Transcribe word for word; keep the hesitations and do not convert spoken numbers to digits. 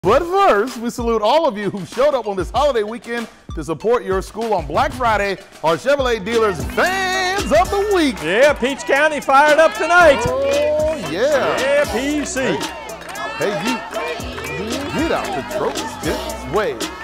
But first, we salute all of you who showed up on this holiday weekend to support your school on Black Friday. Our Chevrolet dealers Fans of the Week. Yeah, Peach County fired up tonight. Oh, yeah. Yeah, P C. Hey, hey you, get out the tropes, just wave.